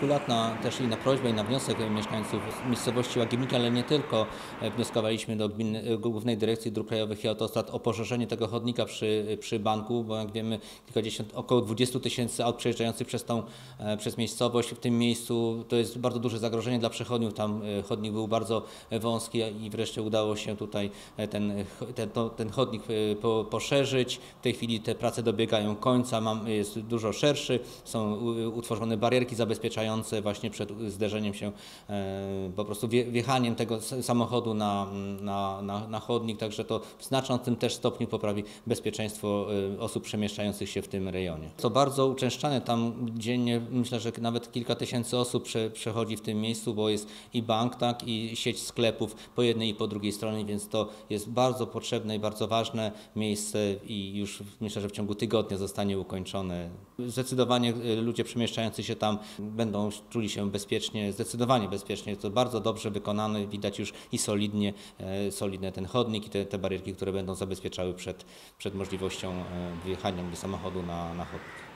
lat też i na prośbę i na wniosek mieszkańców miejscowości Łagiewnik, ale nie tylko, wnioskowaliśmy do Głównej Dyrekcji Dróg Krajowych i Autostrad o poszerzenie tego chodnika przy banku, bo jak wiemy około 20 tysięcy aut przejeżdżających przez miejscowość. W tym miejscu to jest bardzo duże zagrożenie dla przechodniów. Tam chodnik był bardzo wąski i wreszcie udało się tutaj ten chodnik poszerzyć. W tej chwili te prace dobiegają końca, jest dużo szerszy, są utworzone barierki zabezpieczające właśnie przed zderzeniem się, po prostu wjechaniem tego samochodu na chodnik, także to w znaczącym też stopniu poprawi bezpieczeństwo osób przemieszczających się w tym rejonie. To bardzo uczęszczane, tam dziennie myślę, że nawet kilka tysięcy osób przechodzi w tym miejscu, bo jest i bank, tak, i sieć sklepów po jednej i po drugiej stronie, więc to jest bardzo potrzebne i bardzo ważne miejsce i już myślę, że w ciągu tygodnia zostanie ukończone. Zdecydowanie ludzie przemieszczający się tam będą czuli się bezpiecznie, zdecydowanie bezpiecznie. To bardzo dobrze wykonane, widać już i solidny ten chodnik i te barierki, które będą zabezpieczały przed możliwością wjechania samochodu na chodnik.